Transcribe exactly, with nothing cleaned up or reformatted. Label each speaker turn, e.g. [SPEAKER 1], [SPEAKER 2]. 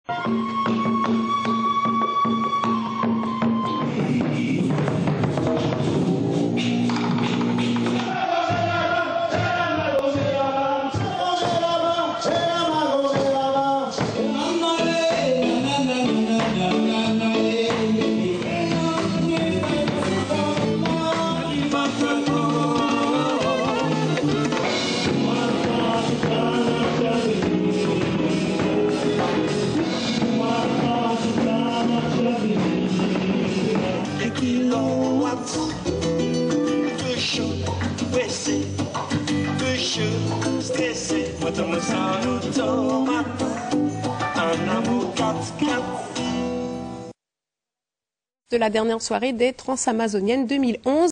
[SPEAKER 1] De la dernière soirée des Transamazoniennes deux mille onze.